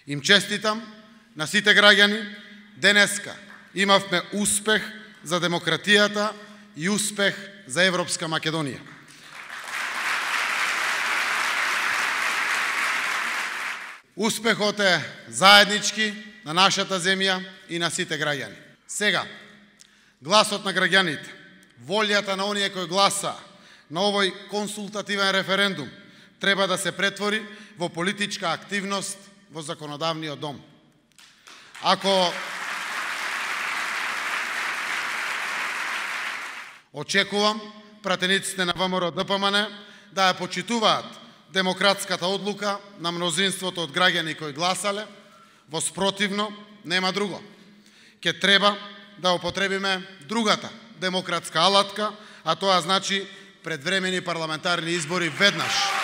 Им честитам на сите граѓани. Денеска имавме успех за демократијата и успех за Европска Македонија. Успехот е заеднички на нашата земја и на сите граѓани. Сега, гласот на граѓаните, волјата на оние кои гласа на овој консултативен референдум треба да се претвори во политичка активност во законодавниот дом. Очекувам пратениците на ВМРО ДПМН да ја почитуваат демократската одлука на мнозинството од граѓани кои гласале, во спротивно нема друго. Ке треба да употребиме другата демократска алатка, а тоа значи предвремени парламентарни избори веднаш.